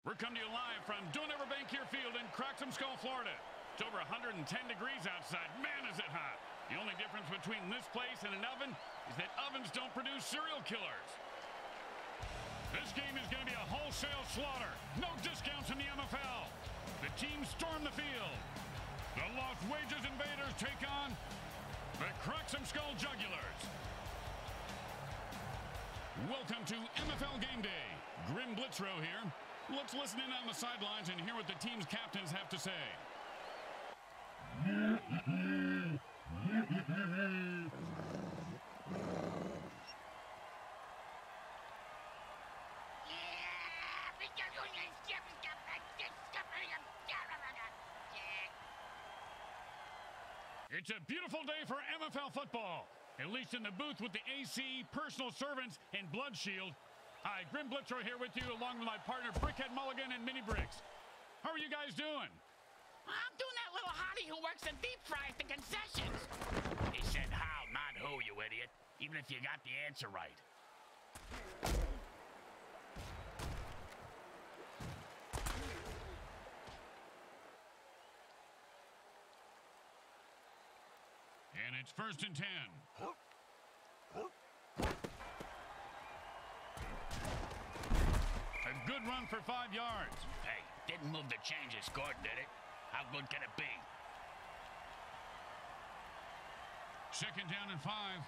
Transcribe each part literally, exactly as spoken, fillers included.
We're coming to you live from Don't Ever Bank Here Field in Craxham Skull, Florida. It's over one hundred ten degrees outside. Man, is it hot. The only difference between this place and an oven is that ovens don't produce serial killers. This game is going to be a wholesale slaughter. No discounts in the M F L. The teams storm the field. The Lost Wages Invaders take on the Craxham Skull Jugulars. Welcome to M F L Game Day. Grim Blitzrow here. Let's listen in on the sidelines and hear what the team's captains have to say. It's a beautiful day for M F L football, at least in the booth with the A C, personal servants, and Blood Shield. Hi, Grim Blitzrow here with you, along with my partner Brickhead Mulligan and Mini Bricks. How are you guys doing? I'm doing that little hottie who works the deep fry at the concessions. He said how, not who, you idiot. Even if you got the answer right. And it's first and ten. A good run for five yards. Hey, didn't move the change and scored, did it? How good can it be? Second down and five.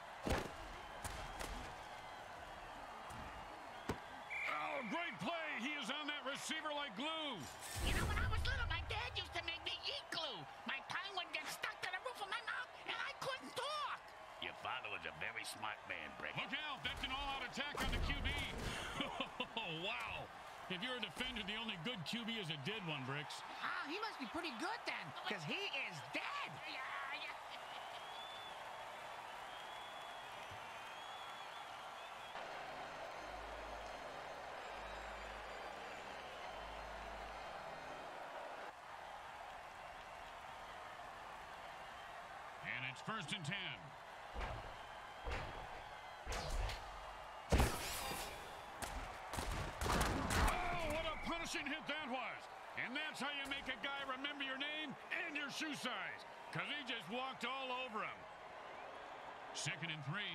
Oh, great play. He is on that receiver like glue. You know, when I was little, my dad used to make me eat glue. My tongue would get stuck to the roof of my mouth, and I couldn't talk. Your father was a very smart man, Brick. Look out. That's an all-out attack on the Q B. Oh, wow. If you're a defender, the only good Q B is a dead one, Bricks. Ah, he must be pretty good then, because he is dead. And it's first and ten. Punishing hit that was. And that's how you make a guy remember your name and your shoe size, because he just walked all over him. Second and three.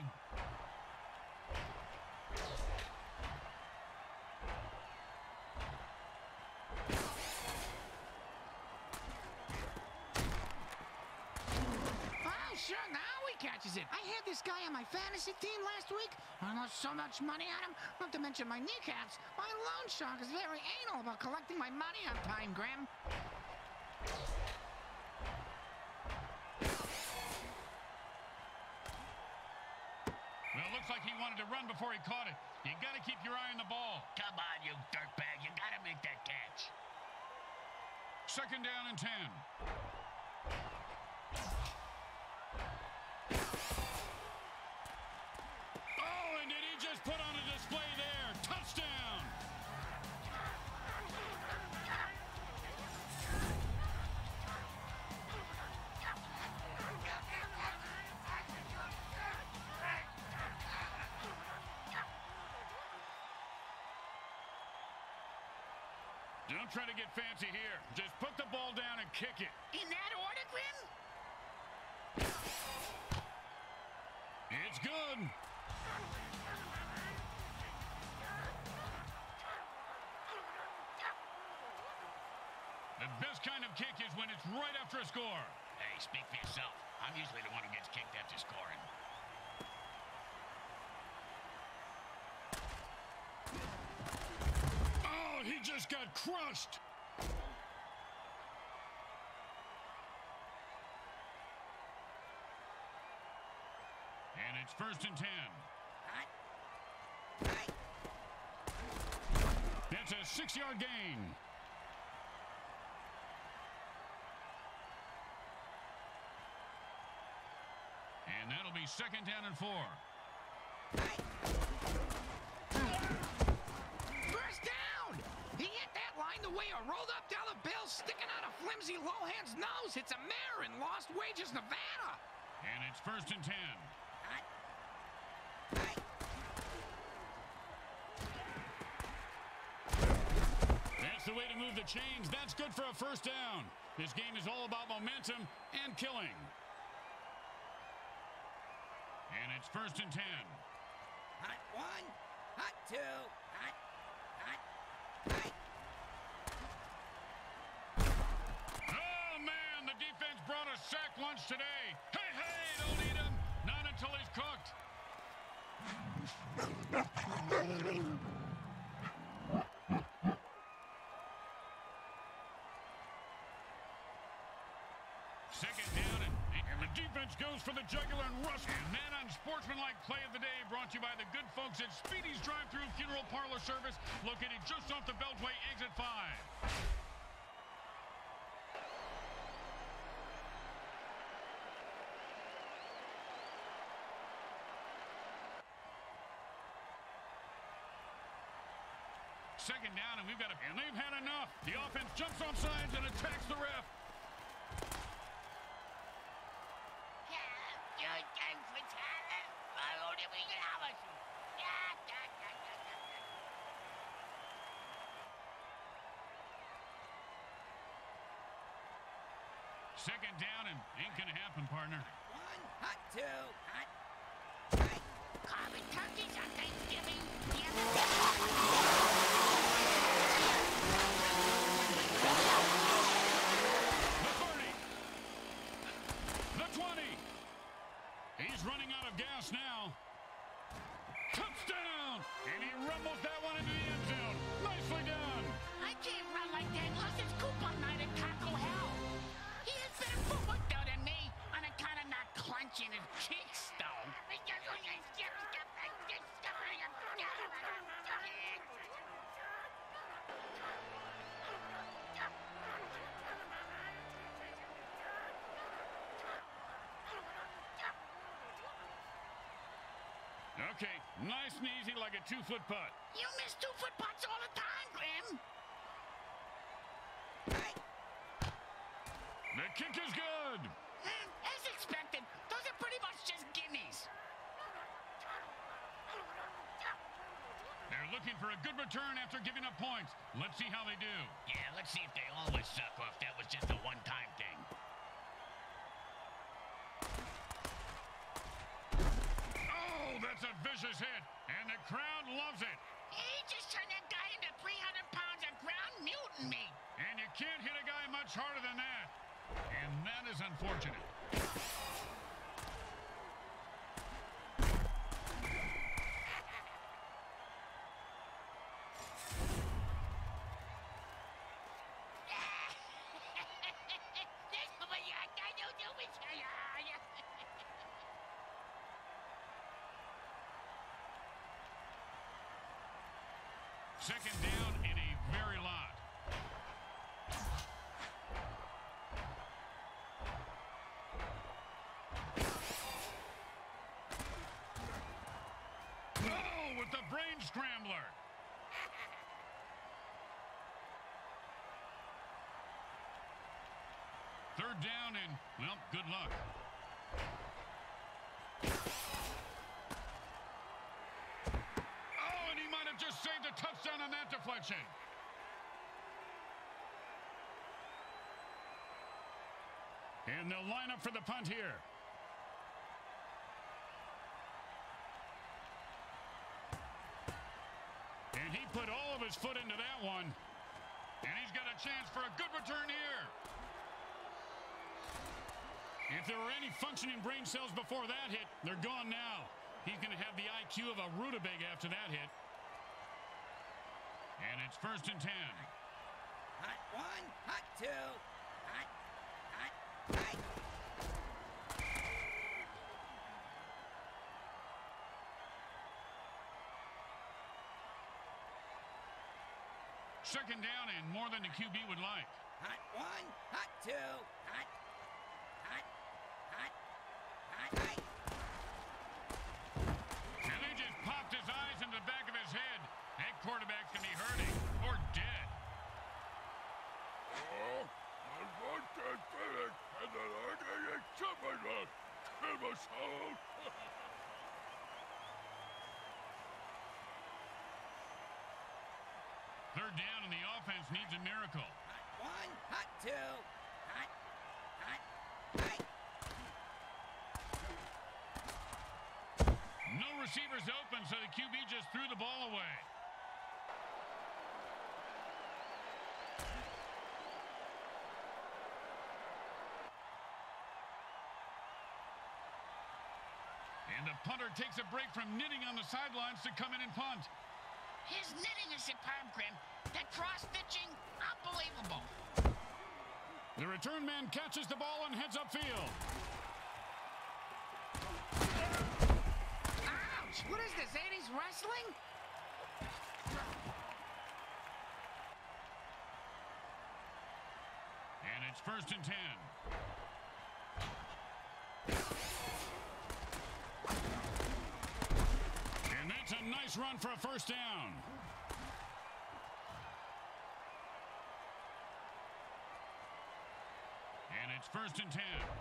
Oh, sure, now he catches it. I had this guy on my fantasy team last week. I lost so much money on him, not to mention my kneecaps. My loan shark is very anal about collecting my money on time, Grim. Well, it looks like he wanted to run before he caught it. You got to keep your eye on the ball. Come on, you dirtbag. You got to make that catch. Second down and ten. Oh, and did he just put on a display there? Touchdown! Don't try to get fancy here. Just put the ball down and kick it. In that order, Grim? It's good. The best kind of kick is when it's right after a score. Hey, speak for yourself. I'm usually the one who gets kicked after scoring. Oh, he just got crushed. And it's first and ten. That's a six-yard gain. And that'll be second down and four. First down! He hit that line the way a rolled-up dollar bill sticking out of flimsy Lohan's nose hits a mayor in Lost Wages, Nevada. And it's first and ten. way to move the chains. That's good for a first down. This game is all about momentum and killing. And it's first and ten. Hot one, hot two, hot, hot, hot. Oh, man, the defense brought a sack lunch today. Hey, hey, don't eat him. Not until he's cooked. Second down, and, and the defense goes for the jugular and rush. And that unsportsmanlike play of the day brought to you by the good folks at Speedy's Drive-Thru Funeral Parlor Service, located just off the Beltway, exit five. Second down, and we've got a... And they've had enough. The offense jumps off sides and attacks the ref. Second down, and ain't gonna happen, partner. One, hot two, hot, hot. Carving turkeys on Thanksgiving. Yeah. The thirty. The twenty. He's running out of gas now. Touchdown! And he rumbles that one into the end zone. Nicely done. I can't run like that unless it's coupon night at Taco Hell. He has better footwork though than me on account of not clenching his kicks though. Okay, nice and easy like a two-foot putt. You miss two-foot putts all the time, Grim. The kick is good. Hmm, as expected, those are pretty much just gimmies. They're looking for a good return after giving up points. Let's see how they do. Yeah, let's see if they always suck or if that was just a one-time thing. Oh, that's a vicious hit, and the crowd loves it. He just turned that guy into three hundred pounds of ground mutant meat. And you can't hit a guy much harder than that. And that is unfortunate. Second down and a very lot. Oh, with the brain scrambler. Third down and, well, good luck. Oh, and he might have just saved a touchdown on that deflection. And they'll line up for the punt here. And he put all of his foot into that one. And he's got a chance for a good return here. If there were any functioning brain cells before that hit, they're gone now. He's going to have the I Q of a rutabaga after that hit. And it's first and ten. Hot one, hot two, hot, hot, hot. Second down and more than the Q B would like. Hot one, hot two, hot, hot, hot, hot, hot. And they just popped his eyes in the back of his head. That quarterback's going to be hurting or dead. Oh, I want that FedEx and then I can get something else. Kill myself. Third down, and the offense defense needs a miracle. Hot one, hot two, hot, hot, hot. No receivers open, so the Q B just threw the ball away. And the punter takes a break from knitting on the sidelines to come in and punt. His knitting is superb, Grim. That cross-stitching, unbelievable. The return man catches the ball and heads upfield. Ouch! What is this, eighties wrestling? And it's first and ten. And that's a nice run for a first down. And it's first and ten.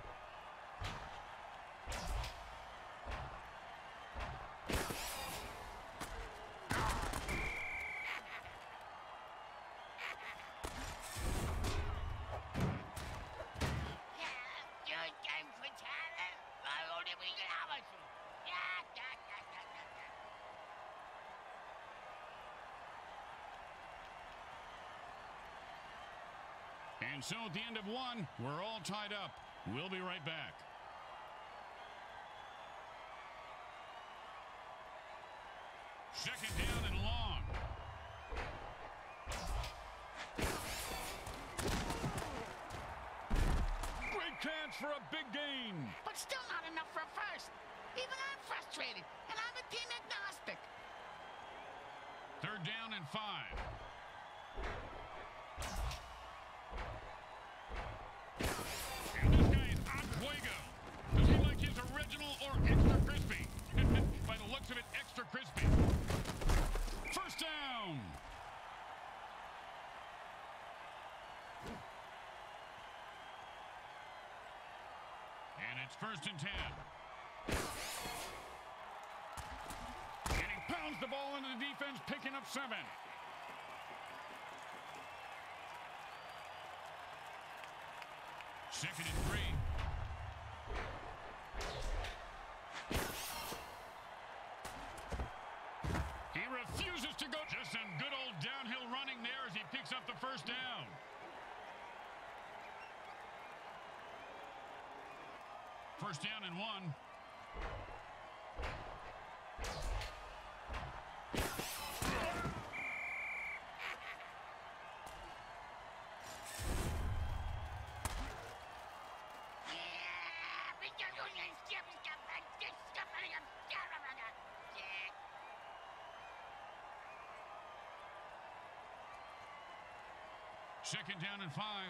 And so at the end of one, we're all tied up. We'll be right back. Second down and long. Great catch for a big gain. But still not enough for a first. Even I'm frustrated, and I'm a team agnostic. Third down and five. And this guy is Oswego. Does he like his original or extra crispy? By the looks of it, extra crispy. First down. And it's first and ten. And he pounds the ball into the defense, picking up seven. Second and three. He refuses to go. Just some good old downhill running there as he picks up the first down. First down and one. Second down and five.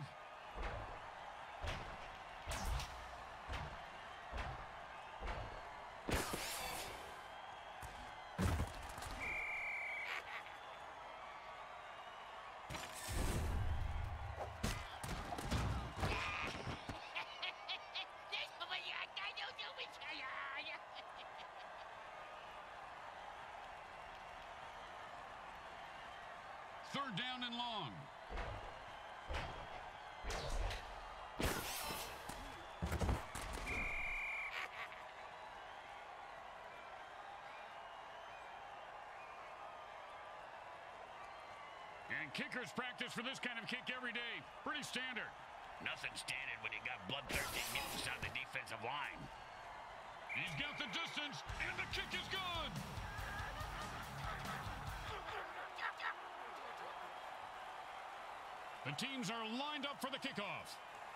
Third down and long. And kickers practice for this kind of kick every day. Pretty standard. Nothing standard when you got bloodthirsty mutants on the defensive line. He's got the distance, and the kick is good. The teams are lined up for the kickoff.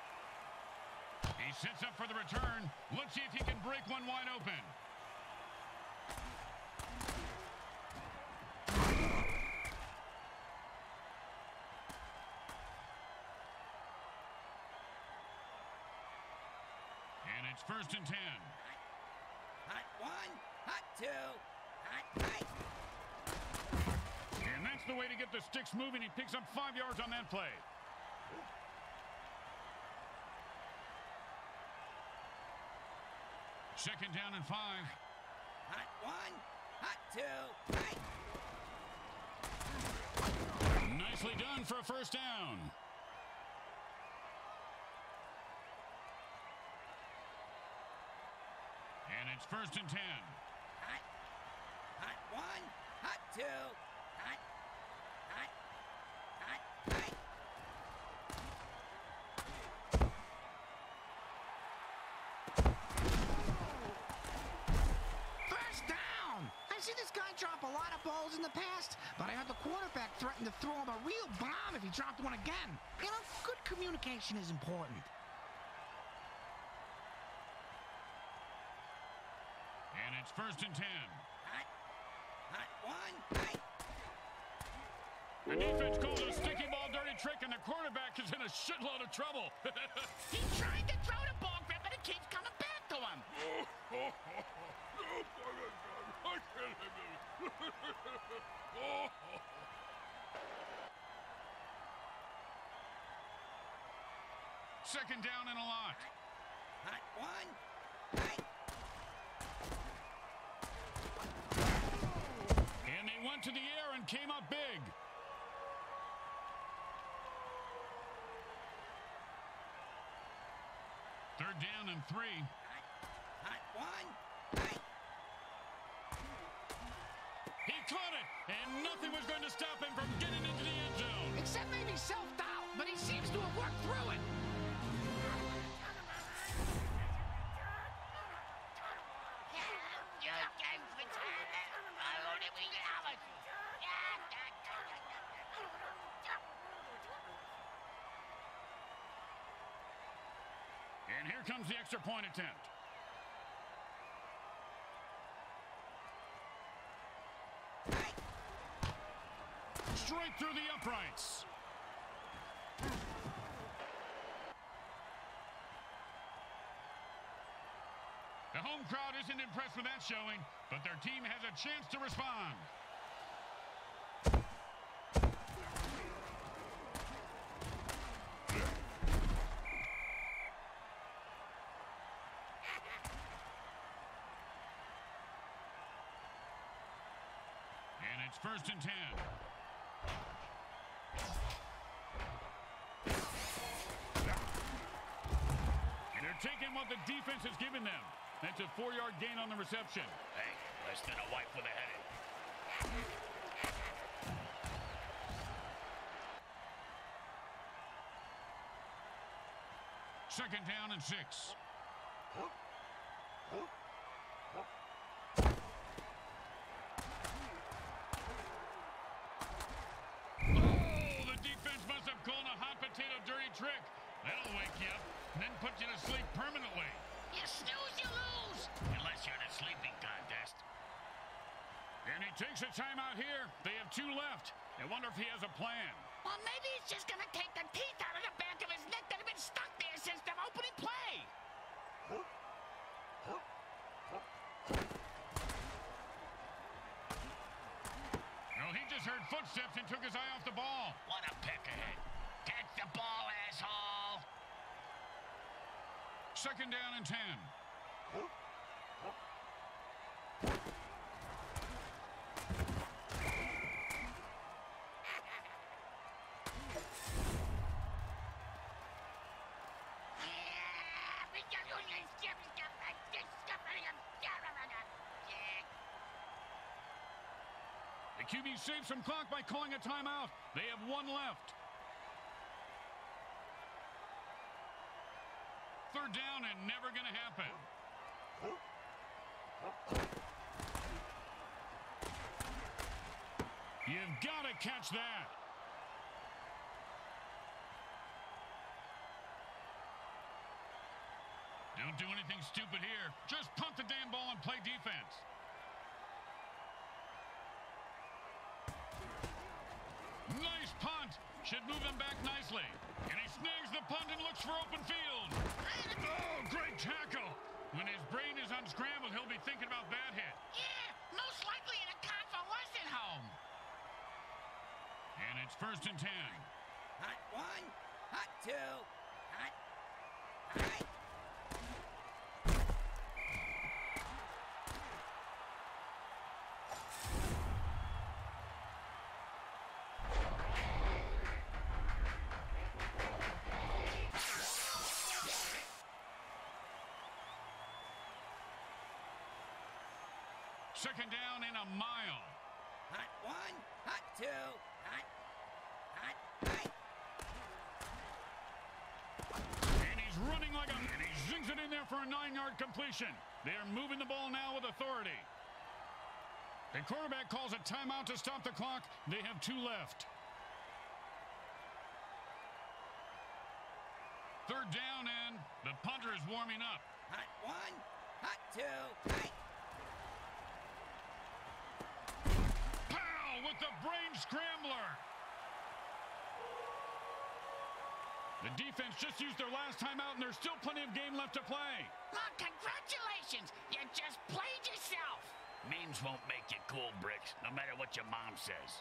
He sets up for the return. Let's see if he can break one wide open. And it's first and ten. Hot one, hot two, hot, hot. And that's the way to get the sticks moving. He picks up five yards on that play. Second down and five. Hot one, hot two, hot. Nice Nicely done for a first down. And it's first and ten. Hot. Hot one. Hot two. Hot. Hot. Hot. Hot. First down! I've seen this guy drop a lot of balls in the past, but I heard the quarterback threaten to throw him a real bomb if he dropped one again. You know, good communication is important. And it's first and ten. Hot. Hot one. Hot. The defense calls a sticky ball dirty trick, and the quarterback is in a shitload of trouble. He tried to throw the ball, Grip, but it keeps coming back to him. Second down and a lot. Hot one. Hot. And they went to the air and came up big. Third down and three. Hot. Hot one. Hot. He caught it, and nothing was going to stop him from getting into the end zone. Except maybe self-doubt, but he seems to have worked through it. And here comes the extra point attempt. Straight through the uprights. The home crowd isn't impressed with that showing, but their team has a chance to respond. And it's first and ten. And they're taking what the defense has given them. That's a four-yard gain on the reception. Hey, less than a wipe with a headache. Second down and six. Oh, the defense must have called a hot potato dirty trick. That'll wake you up and then put you to sleep permanently. You snooze, you lose. Unless you're in a sleeping contest. And he takes a timeout here. They have two left. I wonder if he has a plan. Well, maybe he's just gonna take the teeth out of the back of his neck that have been stuck there since the opening play. No, he just heard footsteps and took his eye off the ball. What a peckerhead. Catch the ball, asshole. Second down and ten. The Q B saves some clock by calling a timeout. They have one left. Third down and never going to happen. You've got to catch that. Don't do anything stupid here. Just punt the damn ball and play defense. Nice punt. Should move him back nicely. And he snags the punt and looks for open field. Oh, great tackle. When his brain is unscrambled, he'll be thinking about that hit. Yeah, most likely in a convalescent home. And it's first and ten. Hot one. Hot two. Hot. Hot. Second down and a mile. Hot one, hot two, hot, hot, hot. And he's running like a... And he zings it in there for a nine-yard completion. They are moving the ball now with authority. The quarterback calls a timeout to stop the clock. They have two left. Third down, and the punter is warming up. Hot one, hot two, hot. Pow! With the brain scrambler. The defense just used their last timeout, and there's still plenty of game left to play. Look, congratulations. You just played yourself. Memes won't make you cool, Bricks, no matter what your mom says.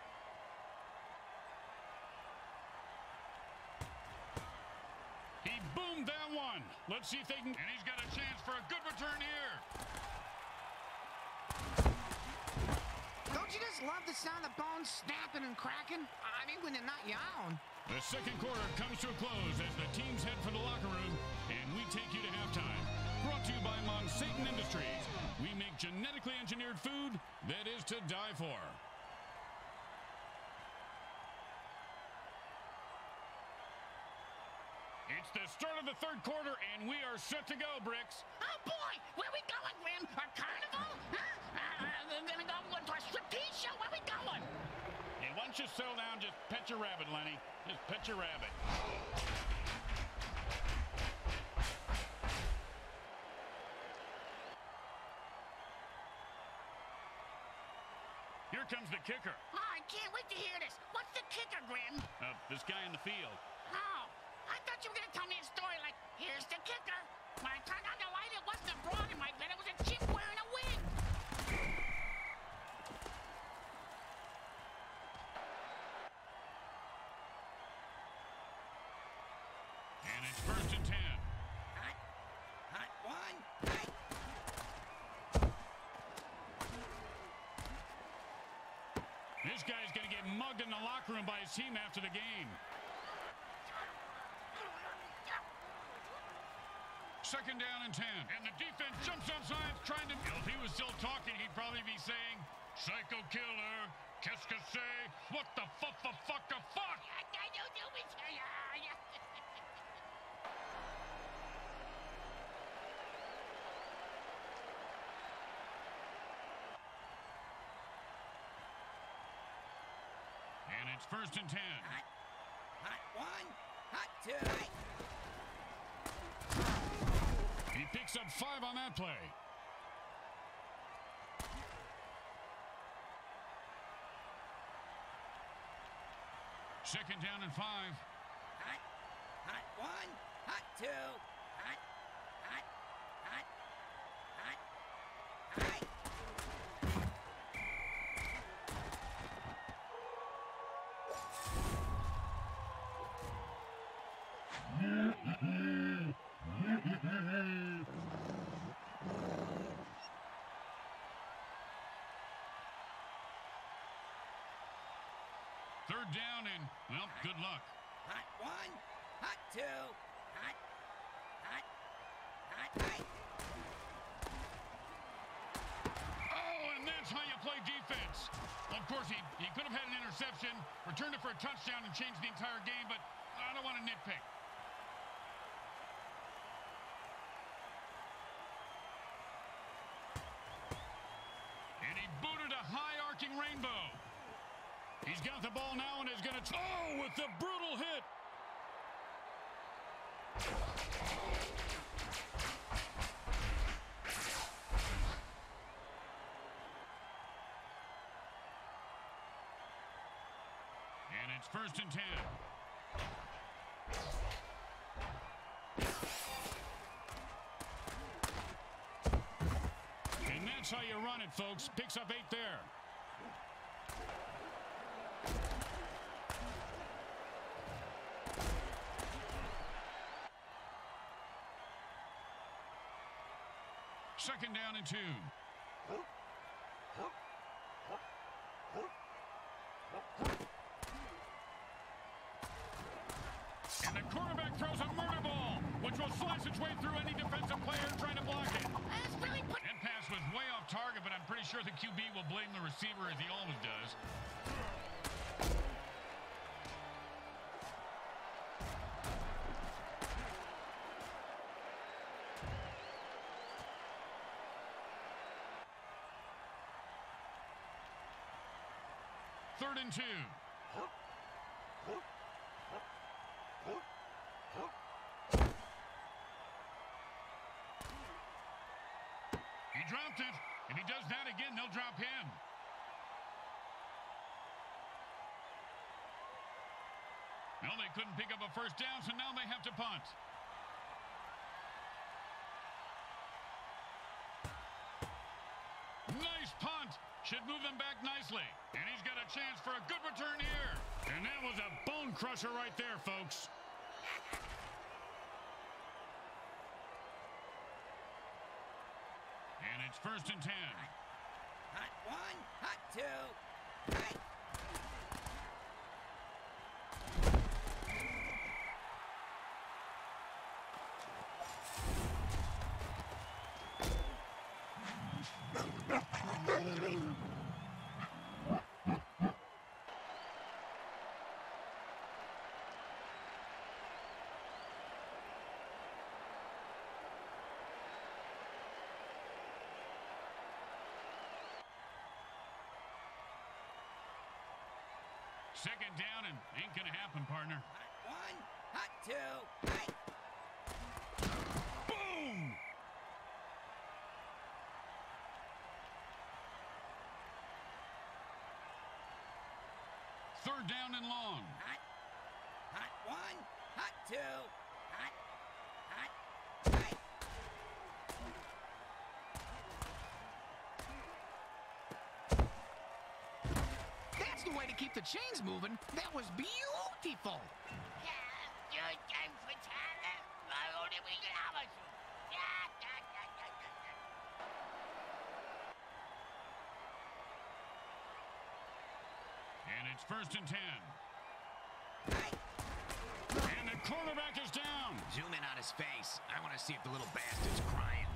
He boomed that one. Let's see if they can... And he's got a chance for a good return here. Don't you just love the sound of bones snapping and cracking? I mean, when they're not your own. The second quarter comes to a close as the teams head for the locker room, and we take you to halftime. Brought to you by Monsatan Industries. We make genetically engineered food that is to die for. It's the start of the third quarter, and we are set to go, Bricks. Oh, boy. Where we going, Grim? A carnival? Huh? Uh, uh, gonna go to a striptease show? Where we going? Hey, why don't you settle down, just pet your rabbit, Lenny. Just pet your rabbit. Here comes the kicker. Oh, I can't wait to hear this. What's the kicker, Grim? Uh, this guy in the field. Oh, I thought you were going to tell me a story like, here's the kicker. When I turned on the light, it wasn't a broad in my bed. It was a chick wearing a wig. And it's first and ten. Hot, hot one, hot. This guy's going to get mugged in the locker room by his team after the game. Second down and ten. And the defense jumps outside trying to... If he was still talking, he'd probably be saying, Psycho killer, qu'est-ce que c'est? What the fuck, the fuck, the fuck? And it's first and ten. Hot, hot one, hot two, hot. He picks up five on that play. Second down and five. Hot, hot one, hot two, hot, hot, hot, hot, hot. Third down and, well, good luck. Hot one, hot two, hot, hot, hot, hot. Oh, and that's how you play defense. Of course, he, he could have had an interception, returned it for a touchdown, and changed the entire game, but I don't want to nitpick. And he booted a high-arcing rainbow. He's got the ball now and is going to... Oh, with the brutal hit. And it's first and ten. And that's how you run it, folks. Picks up eight there. Second down and two. And the quarterback throws a murder ball, which will slice its way through any defensive player trying to block it. That's really put... And pass pass was way off target, but I'm pretty sure the Q B will blame the receiver as he always does. Third and two. He dropped it. If he does that again, they'll drop him. No, they couldn't pick up a first down, so now they have to punt. Nice punt. Should move them back nicely. And he's got a chance for a good return here. And that was a bone crusher right there, folks. And it's first and ten. Hot one, hot two, hot. Second down and ain't gonna happen, partner. Hot one, hot two, hot. Boom! Third down and long. Hot, hot one, hot two, hot, hot, hot. That's the way to keep the chains moving. That was beautiful. And it's first and ten. And the cornerback is down. Zoom in on his face. I want to see if the little bastard's crying.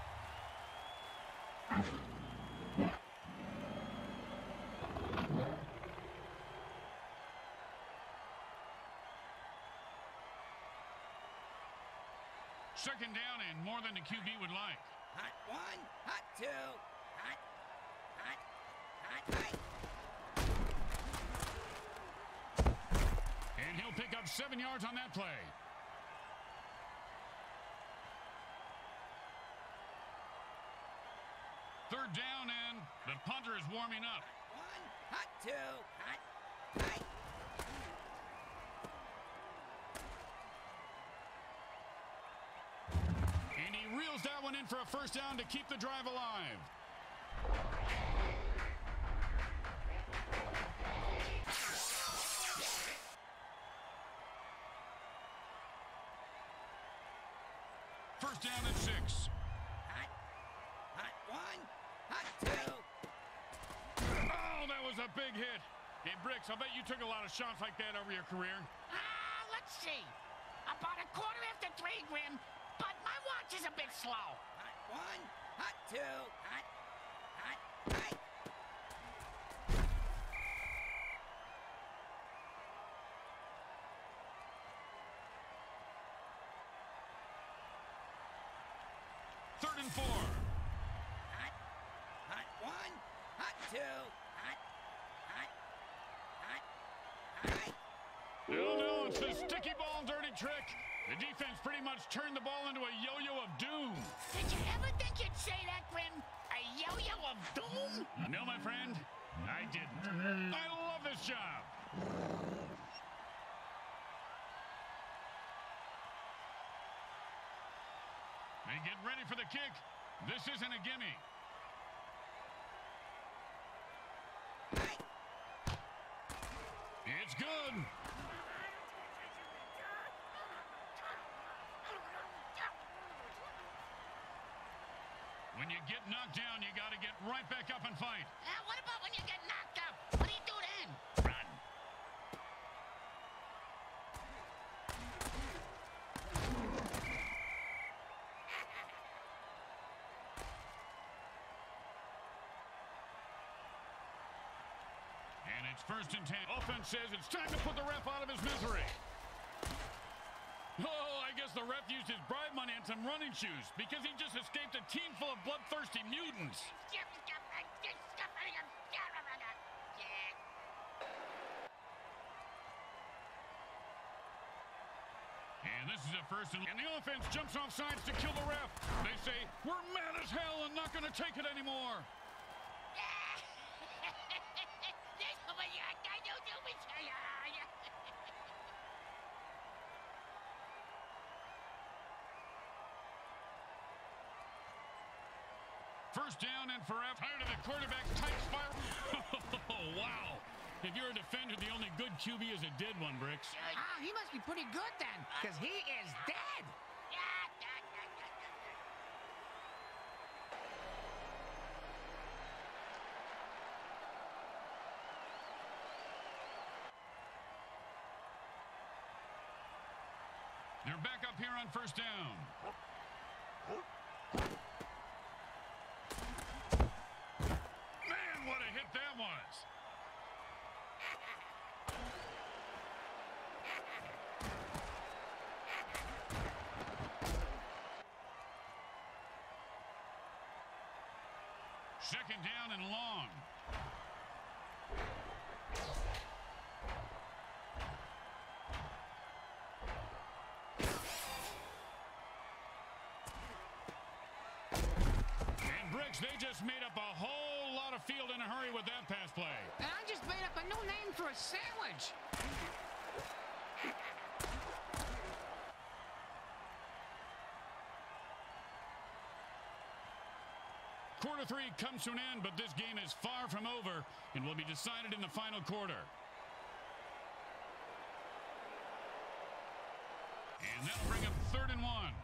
Second down and more than the Q B would like. Hot one, hot two, hot, hot, hot, hot. And he'll pick up seven yards on that play. Third down and the punter is warming up. One, hot two, hot, hot. And he reels that one in for a first down to keep the drive alive. First down and six. Hot, hot one, hot two. Oh, that was a big hit. Hey, Bricks, I bet you took a lot of shots like that over your career. Ah, let's see. About a quarter after three, Grim, but my watch is a bit slow. Hot one, hot two, hot, hot, hot. Third and four. Hot, hot one, hot two, hot, hot, hot, hot. No, no, it's a sticky ball dirty trick. The defense pretty much turned the ball into a yo-yo of doom. Did you ever think you'd say that, Grim? A yo-yo of doom? No, my friend, I didn't. I love this job. They get ready for the kick. This isn't a gimme. It's good. When you get knocked down, you got to get right back up and fight. Uh, what about when you get knocked up? What do you do then? Run. it's first and ten. Offense says it's time to put the ref out of his misery. Oh, I guess the ref used his bribe money and some running shoes because he just escaped a team full of bloodthirsty mutants. And this is a first and, and the offense jumps off sides to kill the ref. They say, we're mad as hell and not going to take it anymore. First down and forever. Tired of the quarterback tight spiral. Oh, wow. If you're a defender, the only good Q B is a dead one, Bricks. Ah, he must be pretty good then, because he is dead. They're back up here on first down. Man, what a hit that was. Second down and long. And Bricks, they just made up a whole lot of field in a hurry with that pass play. And I just made up a new name for a sandwich. Quarter three comes to an end, but this game is far from over and will be decided in the final quarter. And that'll bring up third and one.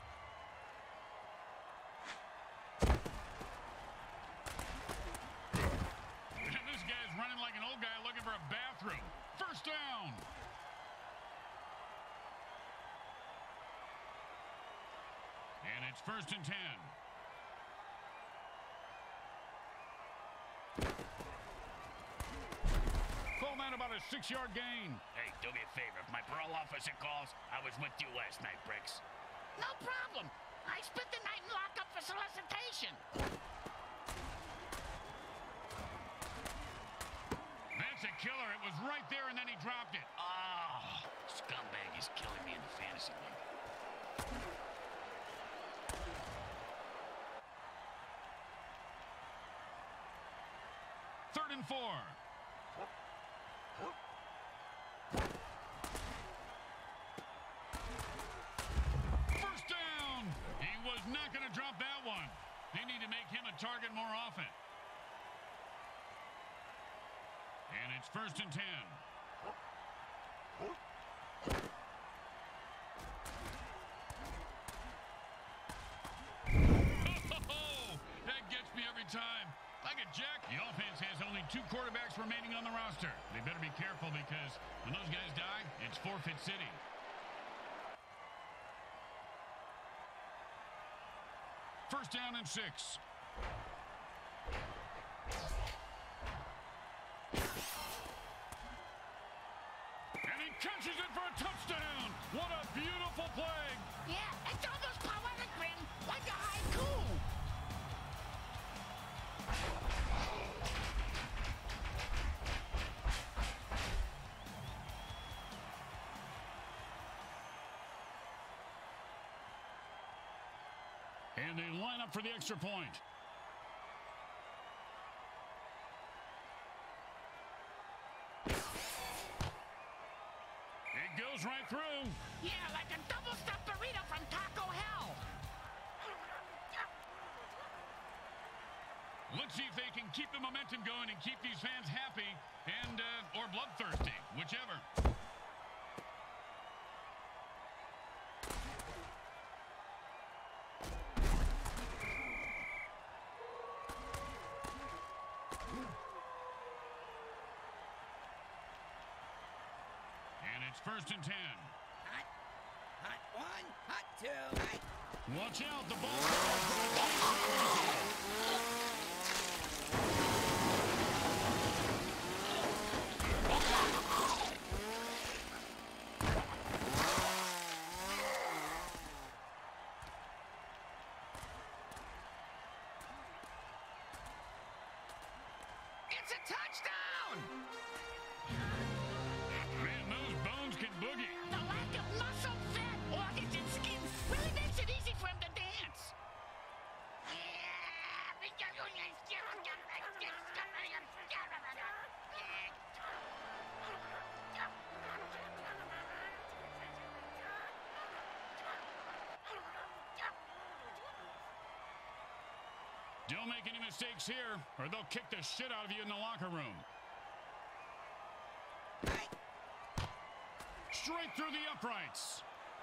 And this guy's running like an old guy looking for a bathroom. First down. And it's first and ten. Call that about a six-yard gain. Hey, do me a favor. If my parole officer calls, I was with you last night, Bricks. No problem. I spent the night in lockup for solicitation. That's a killer. It was right there, and then he dropped it. Oh, scumbag is killing me in the fantasy league. Third and four. First down. He was not going to drop that one. They need to make him a target more often. And it's first and ten. That gets me every time. Like a jack. The offense has only two quarterbacks remaining on the roster. They better be careful because when those guys die, it's forfeit city. First down and six. And he catches it for a touchdown. What a beautiful play. Yeah, it's almost poetic, Grim. Like a haiku. And they line up for the extra point. It goes right through. Yeah, like a double-stuffed burrito from Taco Hell. Let's see if they can keep the momentum going and keep these fans happy and uh, or bloodthirsty, whichever. And it's first and ten. Hot, hot one, hot two, hot. Watch out, the ball. Touchdown! Man, those bones can boogie. The lack of muscle, fat, organs, and skin really makes it easy for him to dance. Don't make any mistakes here, or they'll kick the shit out of you in the locker room. Straight through the uprights.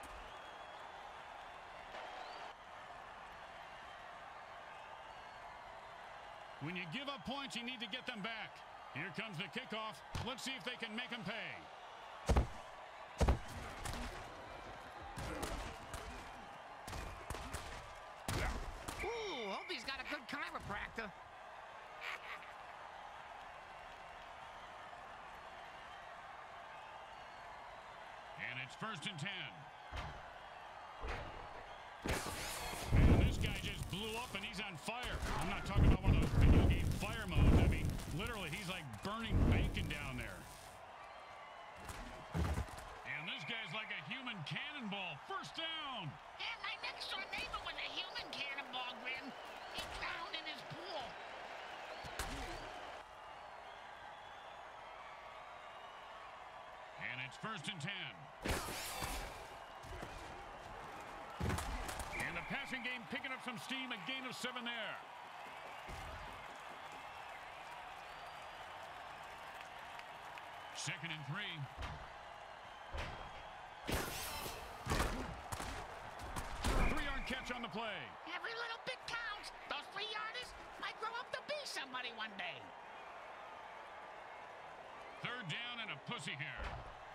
When you give up points, you need to get them back. Here comes the kickoff. Let's see if they can make them pay. Ooh, hope he's got a good chiropractor. And it's first and ten. Man, this guy just blew up and he's on fire. I'm not talking about one of those video game fire modes. I mean, literally, he's like burning bacon down there. And this guy's like a human cannonball. First down. And my next door neighbor was a human cannonball, Grim. He drowned in his pool. And it's first and ten. And the passing game picking up some steam. A gain of seven there. Second and three. Three-yard catch on the play. Every little bit counts. Those three-yarders might grow up to be somebody one day. Third down and a pussy here.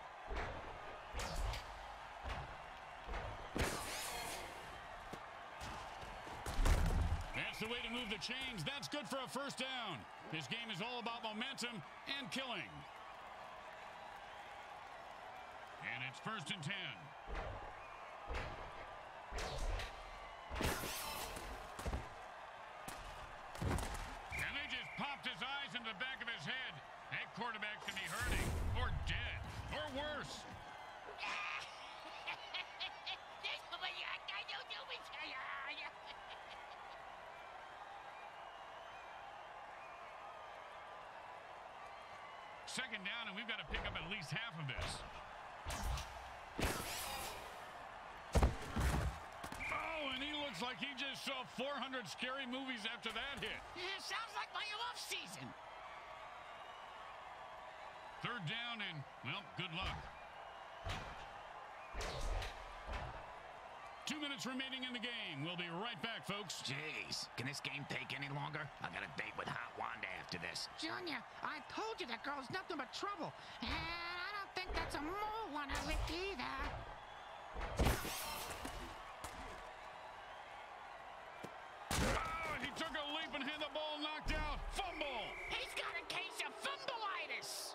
That's the way to move the chains. That's good for a first down. This game is all about momentum and killing. And it's first and ten. And they just popped his eyes into the back of his head. That quarterback can be hurting, or dead, or worse. Second down, and we've got to pick up at least half of this. Oh, and he looks like he just saw four hundred scary movies after that hit. Yeah, sounds like my off season. Third down, and, well, good luck. Two minutes remaining in the game. We'll be right back, folks. Jeez, can this game take any longer? I got a date with Hot Wanda after this. Junior, I told you that girl's nothing but trouble. And I don't think that's a mole one of it either. Oh, he took a leap and had the ball knocked out. Fumble. He's got a case of fumbleitis.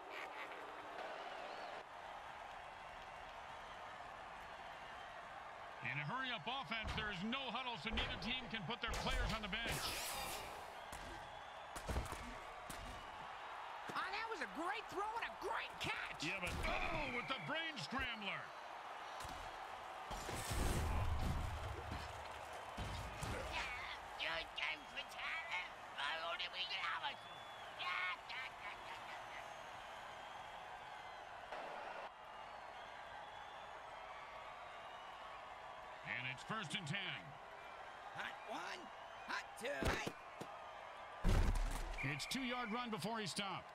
In a hurry-up offense, there is no huddle, so neither team can put their players on the bench. Oh, that was a great throw and a great catch. Yeah, but oh, with the brain scrambler. And it's first and ten. Hot one, hot two. It's two-yard run before he stopped.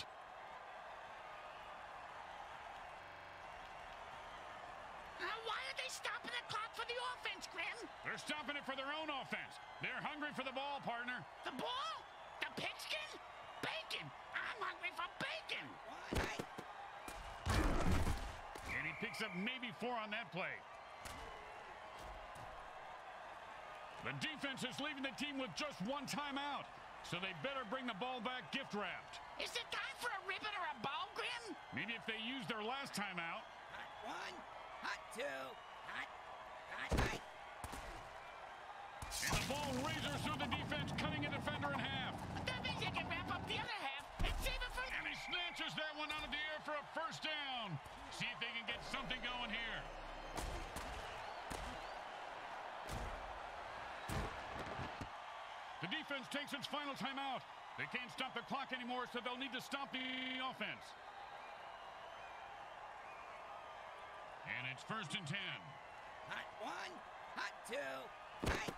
Uh, why are they stopping the clock for the offense, Grim? They're stopping it for their own offense. They're hungry for the ball, partner. The ball? The pigskin? Bacon! I'm hungry for bacon! One, And he picks up maybe four on that play. The defense is leaving the team with just one timeout, so they better bring the ball back gift wrapped. Is it time for a ribbon or a ball, Grim? Maybe if they used their last timeout. hot one, hot two, hot, hot, hot. And the ball razors through the defense, cutting a defender in half. That means they can wrap up the other half and save it for... And he snatches that one out of the air for a first down. See if they can get something going here. The defense takes its final timeout. They can't stop the clock anymore, so they'll need to stop the offense. And it's first and ten. Hot one, hot two, hot.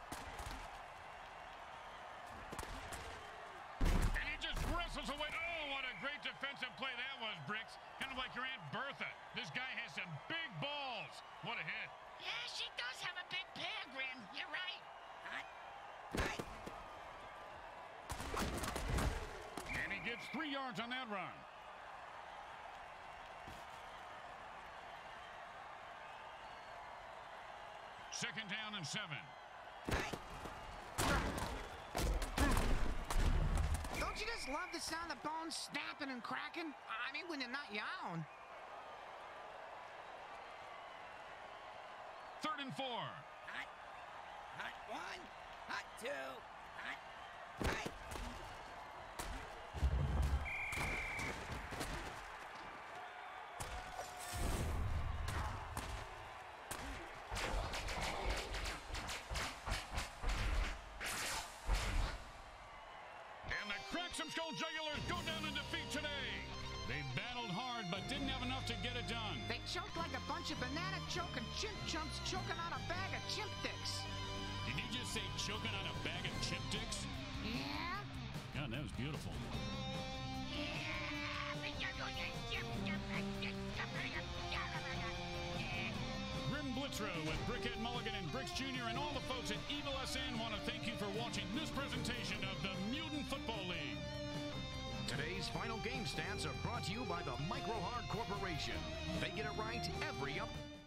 And he just wrestles away. Oh, what a great defensive play that was, Bricks. Kind of like your Aunt Bertha. This guy has some big balls. What a hit. Yeah, she does have a big pair, Grim. You're right. Hot, hot. And he gets three yards on that run. Second down and seven. Don't you just love the sound of bones snapping and cracking? I mean, when they're not your own. Third and four. Hot, hot one, hot two, hot, hot. Some Skull Jugulars go down in defeat today. They battled hard, but didn't have enough to get it done. They choked like a bunch of banana choking chimp chumps choking on a bag of chimp dicks. Did you just say choking on a bag of chimp dicks? Yeah? God, that was beautiful. Grim Blitzrow with Brickhead Mulligan and Bricks Junior and all the folks at Evil S N want to thank you for watching this presentation of the Mutant Football League. Today's final game stats are brought to you by the Micro Hard Corporation. They get it right every up.